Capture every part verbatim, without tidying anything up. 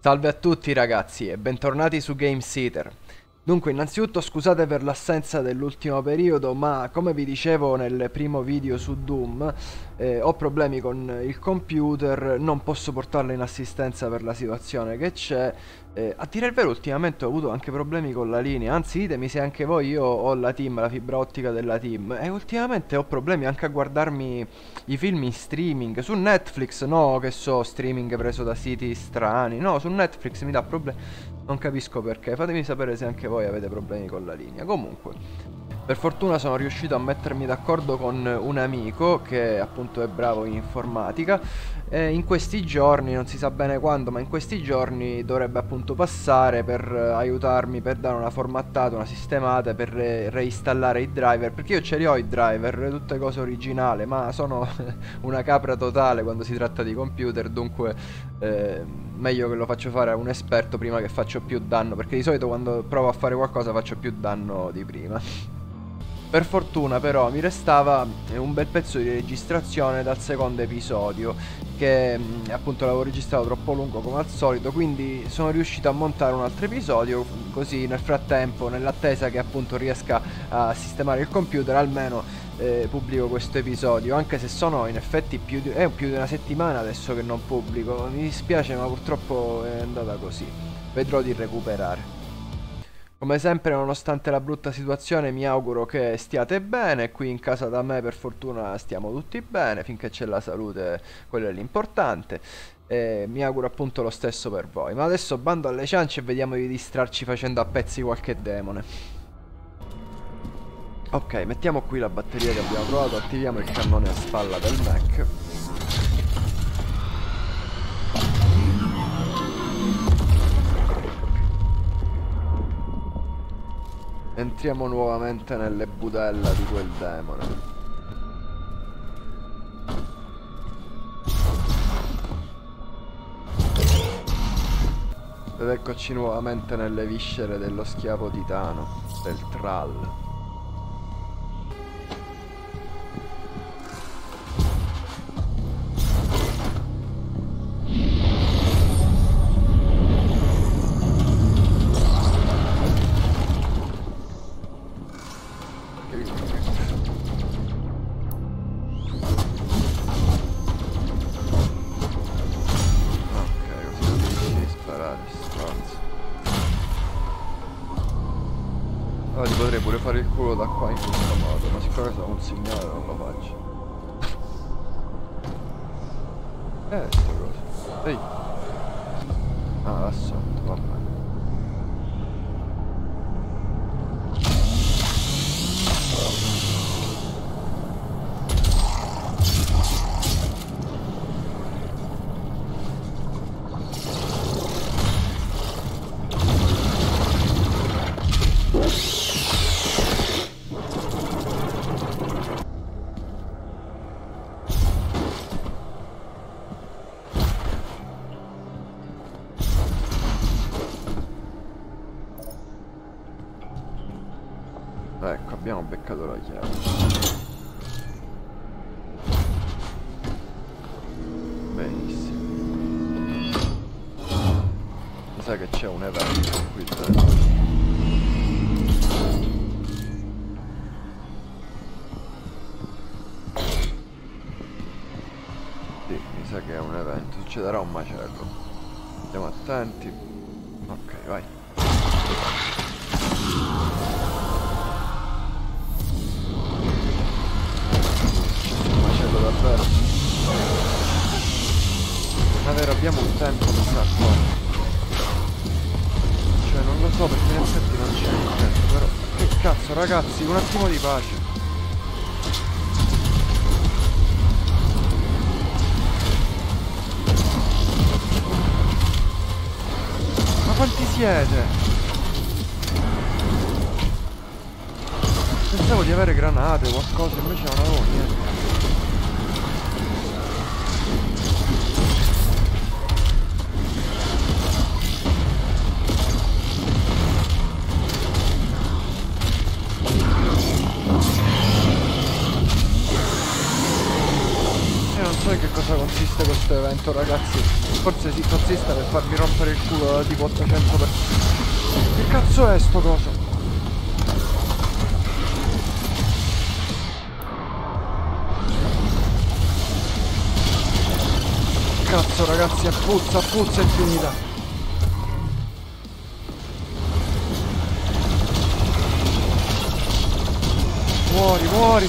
Salve a tutti ragazzi e bentornati su Games Eater. Dunque, innanzitutto scusate per l'assenza dell'ultimo periodo, ma come vi dicevo nel primo video su Doom, eh, ho problemi con il computer, non posso portarlo in assistenza per la situazione che c'è. Eh, a dire il vero, ultimamente ho avuto anche problemi con la linea, anzi ditemi se anche voi. Io ho la team, la fibra ottica della team, e ultimamente ho problemi anche a guardarmi i film in streaming, su Netflix, no che so, streaming preso da siti strani, no, su Netflix mi dà problemi. Non capisco perché, fatemi sapere se anche voi avete problemi con la linea. Comunque, per fortuna sono riuscito a mettermi d'accordo con un amico che appunto è bravo in informatica e in questi giorni, non si sa bene quando, ma in questi giorni dovrebbe appunto passare per aiutarmi, per dare una formattata, una sistemata, per re reinstallare i driver, perché io ce li ho i driver, tutte cose originali, ma sono una capra totale quando si tratta di computer, dunque eh, meglio che lo faccio fare a un esperto prima che faccio più danno, perché di solito quando provo a fare qualcosa faccio più danno di prima. Per fortuna però mi restava un bel pezzo di registrazione dal secondo episodio, che mh, appunto l'avevo registrato troppo lungo come al solito, quindi sono riuscito a montare un altro episodio, così nel frattempo, nell'attesa che appunto riesca a sistemare il computer, almeno eh, pubblico questo episodio, anche se sono in effetti più di, è più di una settimana adesso che non pubblico, mi dispiace ma purtroppo è andata così, vedrò di recuperare. Come sempre, nonostante la brutta situazione, mi auguro che stiate bene. Qui in casa da me per fortuna stiamo tutti bene, finché c'è la salute, quello è l'importante. E mi auguro appunto lo stesso per voi. Ma adesso bando alle ciance e vediamo di distrarci facendo a pezzi qualche demone. Ok, mettiamo qui la batteria che abbiamo trovato, attiviamo il cannone a spalla del mech. Entriamo nuovamente nelle budella di quel demone. Ed eccoci nuovamente nelle viscere dello schiavo titano, del Thrall. Allora ti potrei pure fare il culo da qua in questo modo, ma siccome sono un signore non lo faccio. Eh, sta cosa. Ehi. Ah, là sotto, va bene. Ecco, abbiamo beccato la chiave. Benissimo. Mi sa che c'è un evento qui dentro. Sì, mi sa che è un evento. Succederà un macello. Stiamo attenti. Ok, vai. Davvero. Davvero abbiamo un tempo mi sa qua. Cioè non lo so perché in effetti non c'è il tempo, però che cazzo ragazzi, un attimo di pace. Ma quanti siete? Pensavo di avere granate o qualcosa, invece non avevo niente. Non so in che cosa consiste questo evento ragazzi, forse si impazzista per farmi rompere il culo da tipo ottocento per... Che cazzo è sto coso? Cazzo ragazzi, appuzza, appuzza, è finita. Muori, muori.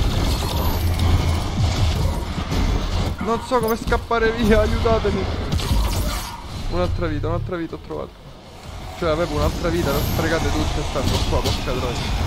Non so come scappare via, aiutatemi. Un'altra vita, un'altra vita ho trovato. Cioè avevo un'altra vita, non sprecate tutte e stanno qua, porca troia.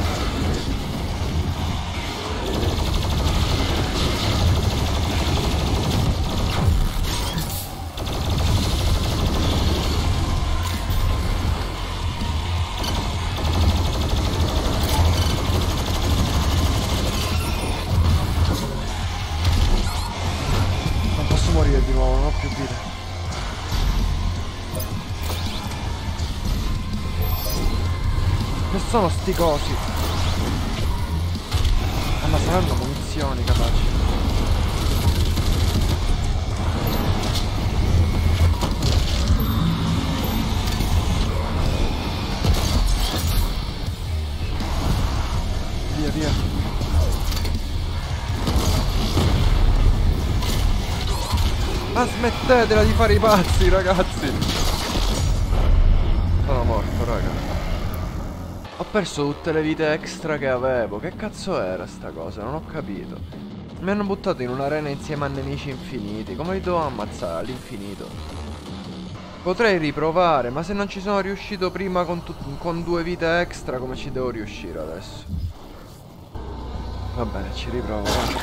Morire di nuovo, non ho più vita. Che sono sti cosi? Ah, ma saranno munizioni capaci. Via, via. Ma smettetela di fare i pazzi, ragazzi! Sono morto, raga. Ho perso tutte le vite extra che avevo. Che cazzo era sta cosa? Non ho capito. Mi hanno buttato in un'arena insieme a nemici infiniti. Come li devo ammazzare all'infinito? Potrei riprovare, ma se non ci sono riuscito prima con, con due vite extra, come ci devo riuscire adesso? Va bene, ci riprovo.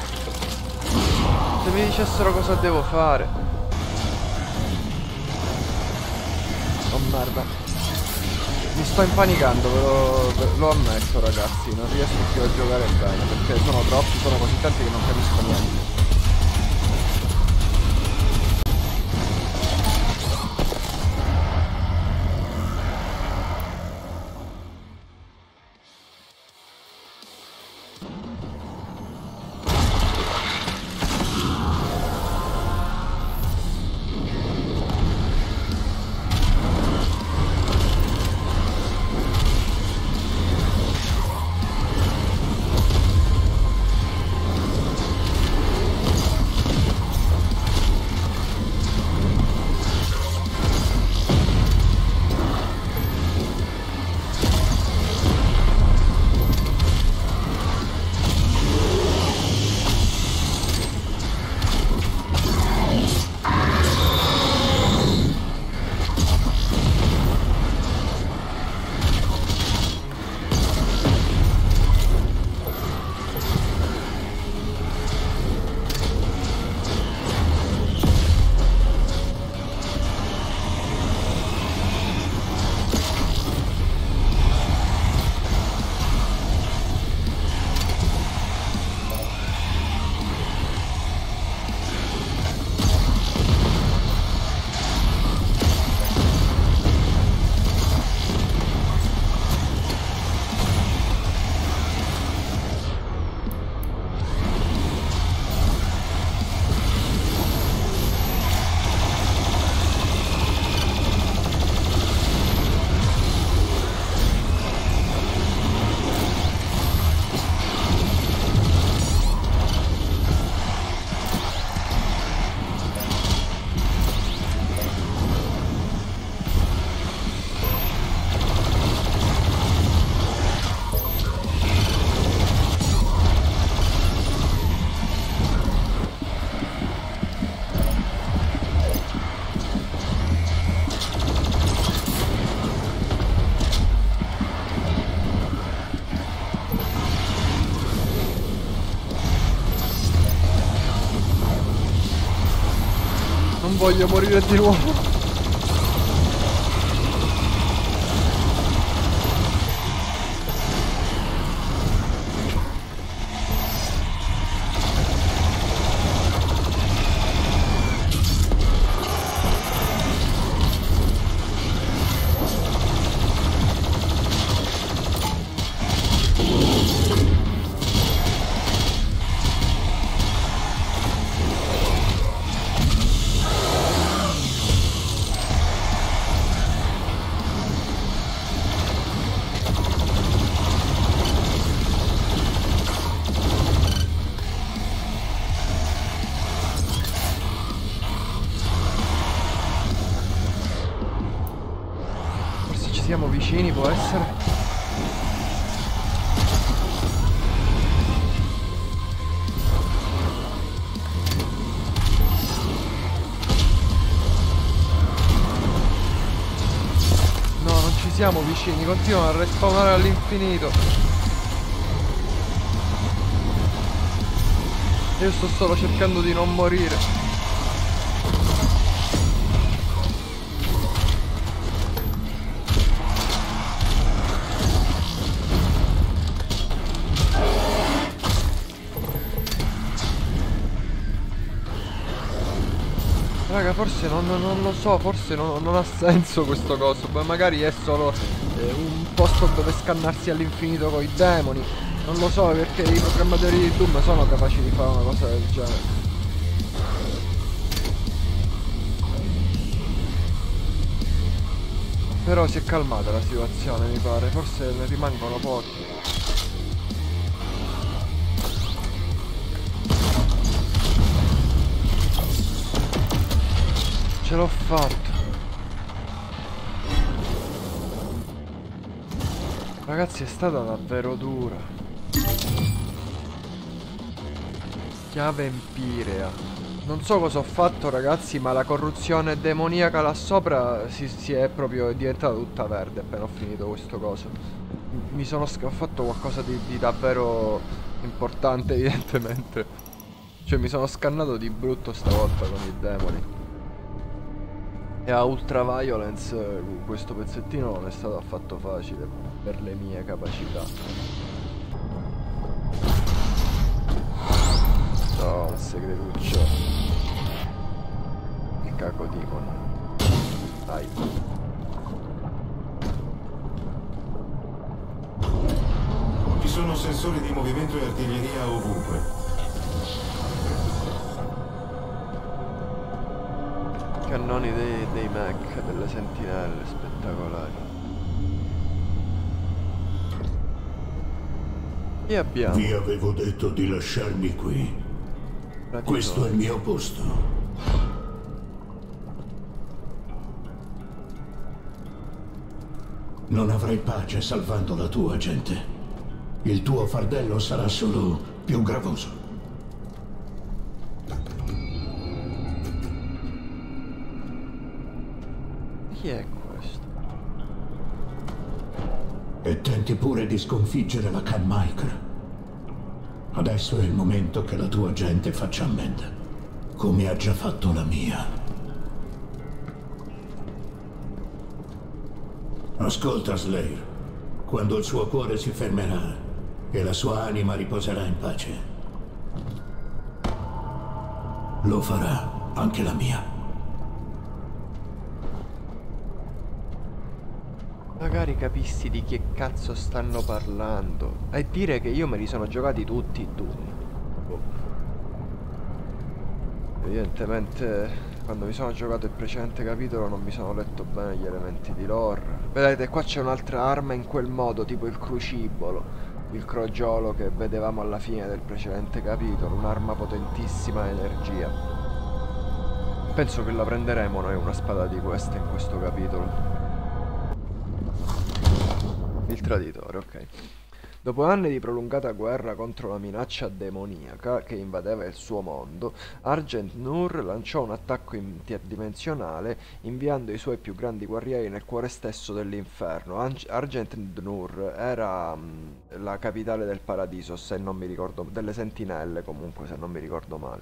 Se mi dicessero cosa devo fare. Oh merda. Mi sto impanicando, ve lo, ve lo ammetto ragazzi. Non riesco più a giocare bene perché sono troppi, sono così tanti che non capisco niente. Non voglio morire di nuovo. siamo vicini, può essere? No, non ci siamo vicini, continuano a respawnare all'infinito. Io sto solo cercando di non morire. Raga, forse non, non lo so, forse non, non ha senso questo coso. Beh, magari è solo eh, un posto dove scannarsi all'infinito con i demoni. Non lo so, perché i programmatori di Doom sono capaci di fare una cosa del genere. Però si è calmata la situazione, mi pare. Forse ne rimangono pochi. Ce l'ho fatto. Ragazzi, è stata davvero dura. Chiave empirea. Non so cosa ho fatto, ragazzi, ma la corruzione demoniaca là sopra si, si è proprio diventata tutta verde appena ho finito questo coso. Mi sono ho fatto qualcosa di, di davvero importante, evidentemente. Cioè mi sono scannato di brutto stavolta con i demoni. E a Ultra Violence questo pezzettino non è stato affatto facile per le mie capacità. No, un segretuccio. Il Cacodemon. Dai. Ci sono sensori di movimento e artiglieria ovunque. Cannoni dei, dei mech, delle sentinelle spettacolari. E abbiamo... Vi avevo detto di lasciarmi qui. Raditore. Questo è il mio posto. Non avrai pace salvando la tua gente. Il tuo fardello sarà solo più gravoso. Chi è questo? E tenti pure di sconfiggere la Khan-Michael. Adesso è il momento che la tua gente faccia ammenda, come ha già fatto la mia. Ascolta, Slayer. Quando il suo cuore si fermerà e la sua anima riposerà in pace, lo farà anche la mia. Magari capissi di che cazzo stanno parlando. E dire che io me li sono giocati tutti i Doom. Boh. Evidentemente quando mi sono giocato il precedente capitolo non mi sono letto bene gli elementi di lore. Vedete, qua c'è un'altra arma in quel modo, tipo il crucibolo, il crogiolo che vedevamo alla fine del precedente capitolo. Un'arma potentissima energia. Penso che la prenderemo noi una spada di queste in questo capitolo. Il traditore, ok. Dopo anni di prolungata guerra contro la minaccia demoniaca che invadeva il suo mondo, Argent Nur lanciò un attacco interdimensionale inviando i suoi più grandi guerrieri nel cuore stesso dell'inferno. Argent Nur era mh, la capitale del paradiso, se non mi ricordo, delle sentinelle comunque, se non mi ricordo male.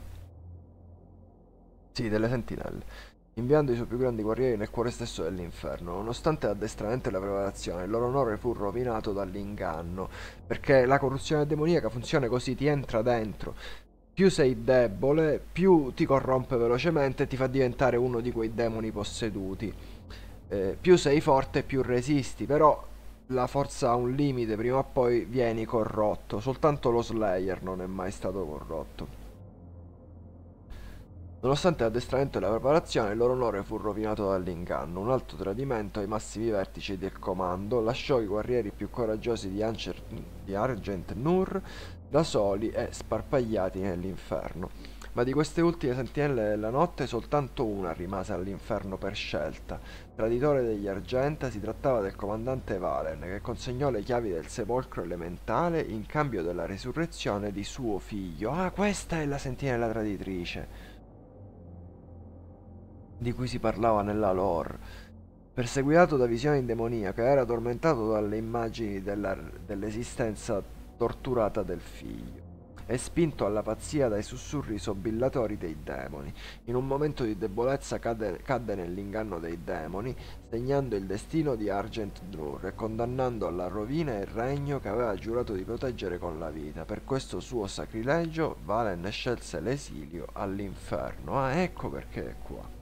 Sì, delle sentinelle. Inviando i suoi più grandi guerrieri nel cuore stesso dell'inferno. Nonostante l'addestramento e la preparazione, il loro onore fu rovinato dall'inganno, perché la corruzione demoniaca funziona così, ti entra dentro. Più sei debole, più ti corrompe velocemente e ti fa diventare uno di quei demoni posseduti. Eh, più sei forte, più resisti, però la forza ha un limite, prima o poi vieni corrotto. Soltanto lo Slayer non è mai stato corrotto. Nonostante l'addestramento e la preparazione, il loro onore fu rovinato dall'inganno. Un alto tradimento ai massimi vertici del comando lasciò i guerrieri più coraggiosi di, Ancer di Argent Nur da soli e sparpagliati nell'inferno. ma di queste ultime sentinelle della notte soltanto una rimase all'inferno per scelta. Traditore degli Argenta, si trattava del comandante Valen, che consegnò le chiavi del sepolcro elementale in cambio della resurrezione di suo figlio. Ah, questa è la sentinella traditrice di cui si parlava nella lore. Perseguitato da visioni demoniache, era tormentato dalle immagini della- dell'esistenza torturata del figlio e spinto alla pazzia dai sussurri sobillatori dei demoni. In un momento di debolezza cadde, cadde nell'inganno dei demoni, segnando il destino di Argent Drur e condannando alla rovina il regno che aveva giurato di proteggere con la vita. Per questo suo sacrilegio Valen scelse l'esilio all'inferno. Ah, ecco perché è qua.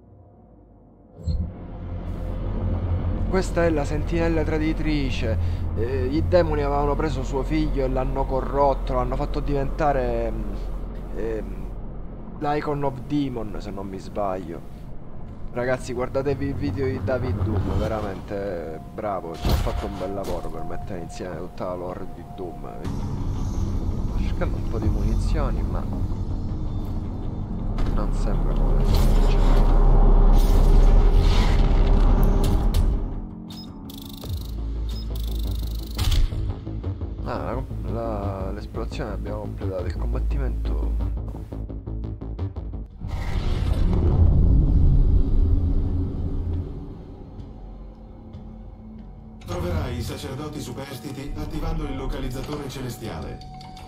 Questa è la sentinella traditrice. Eh, i demoni avevano preso suo figlio e l'hanno corrotto, l'hanno fatto diventare eh, l'Icon of Demon, se non mi sbaglio. Ragazzi, guardatevi il video di David Doom, veramente bravo, ci ha fatto un bel lavoro per mettere insieme tutta la lore di Doom. Sto cercando un po' di munizioni, ma non sembra voler. Ah, l'esplorazione abbiamo completato, il combattimento. Troverai i sacerdoti superstiti attivando il localizzatore celestiale.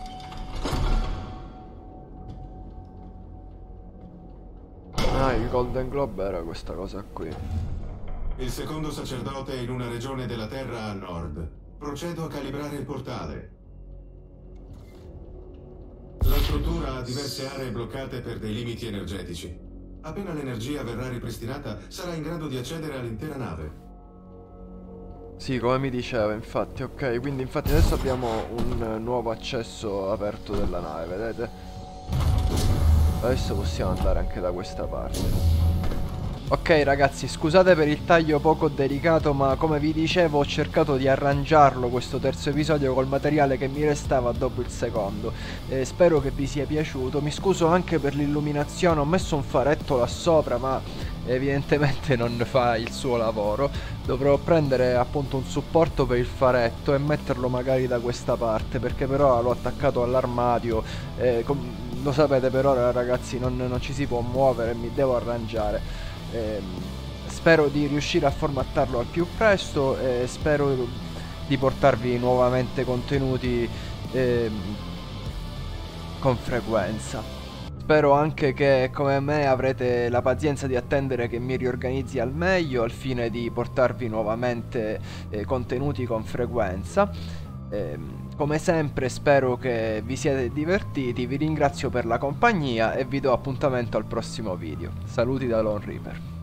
Ah, il Golden Globe era questa cosa qui. Il secondo sacerdote è in una regione della Terra a nord. Procedo a calibrare il portale. La struttura ha diverse aree bloccate per dei limiti energetici. Appena l'energia verrà ripristinata, sarà in grado di accedere all'intera nave. Sì, come mi diceva, infatti, ok, quindi infatti adesso abbiamo un nuovo accesso aperto della nave, vedete? Adesso possiamo andare anche da questa parte. Ok ragazzi, scusate per il taglio poco delicato, ma come vi dicevo ho cercato di arrangiarlo questo terzo episodio col materiale che mi restava dopo il secondo. eh, Spero che vi sia piaciuto. Mi scuso anche per l'illuminazione, ho messo un faretto là sopra ma evidentemente non fa il suo lavoro. Dovrò prendere appunto un supporto per il faretto e metterlo magari da questa parte, perché per ora l'ho attaccato all'armadio. eh, Lo sapete, per ora ragazzi non, non ci si può muovere, mi devo arrangiare. Eh, spero di riuscire a formattarlo al più presto e spero di portarvi nuovamente contenuti eh, con frequenza. Spero anche che come me avrete la pazienza di attendere che mi riorganizzi al meglio al fine di portarvi nuovamente eh, contenuti con frequenza. Eh, come sempre spero che vi siate divertiti, vi ringrazio per la compagnia e vi do appuntamento al prossimo video. Saluti da Lone Reaper.